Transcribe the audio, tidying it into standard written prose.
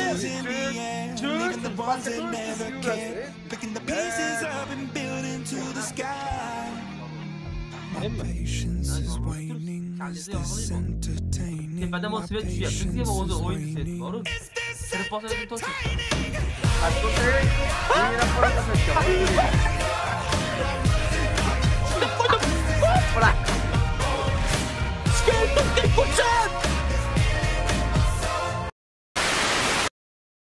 losing the end, leaving the ones that never cared, picking the pieces up and building to the sky. My patience is waning. Is this entertaining? بعد ما سمعت فيها بزي ما وضع وين سمعت معروف تلفاصل لازم توصل Ascoltate, vieni a fare la